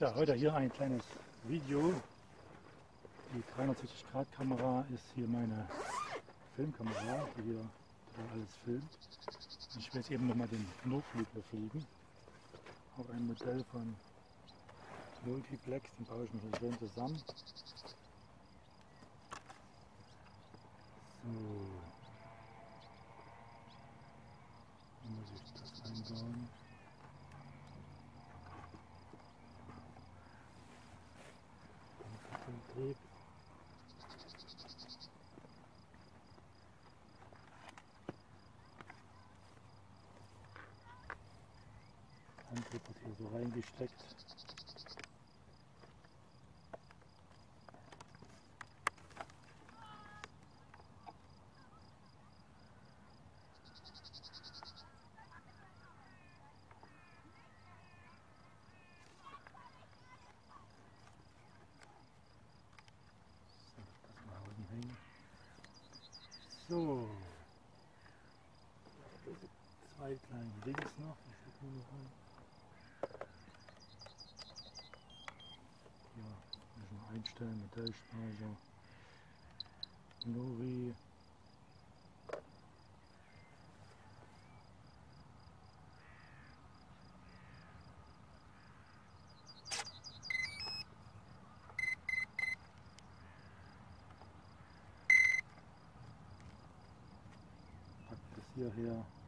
Ja, heute hier ein kleines Video. Die 360-Grad-Kamera ist hier meine Filmkamera, die hier alles filmt. Und ich werde jetzt eben nochmal den Knurrflug fliegen. Auch ein Modell von Multiplex, den baue ich mir hier schön zusammen. So. Wie muss ich das einbauen? Antrieb. Antrieb wird hier so reingesteckt. So, zwei kleine Dings noch, ich stecke nur noch rein. Hier müssen wir einstellen, Modellspeicher, Nori. Pack das hierher.